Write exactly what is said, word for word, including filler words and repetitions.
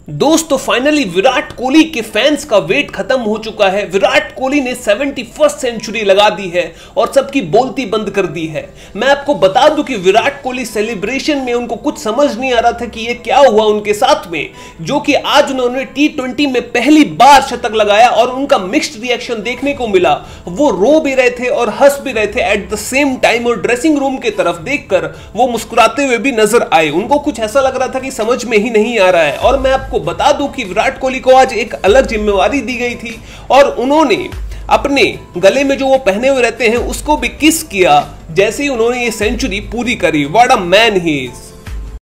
दोस्तों फाइनली विराट कोहली के फैंस का वेट खत्म हो चुका है। विराट कोहली ने सेवेंटी फर्स्ट सेंचुरी लगा दी है और सबकी बोलती बंद कर दी है। मैं आपको बता दूं कि विराट कोहली सेलिब्रेशन में उनको कुछ समझ नहीं आ रहा था कि ये क्या हुआ उनके साथ में, जो कि आज उन्होंने टी ट्वेंटी में पहली बार शतक लगाया और उनका मिक्स्ड रिएक्शन देखने को मिला। वो रो भी रहे थे और हंस भी रहे थे एट द सेम टाइम, और ड्रेसिंग रूम की तरफ देखकर वो मुस्कुराते हुए भी नजर आए। उनको कुछ ऐसा लग रहा था कि समझ में ही नहीं आ रहा है। और मैं आपको बता दूं कि विराट कोहली को आज एक अलग जिम्मेवारी दी गई थी और उन्होंने अपने गले में जो वो पहने हुए रहते हैं उसको भी किस किया जैसे ही उन्होंने ये सेंचुरी पूरी करी। What a man he is.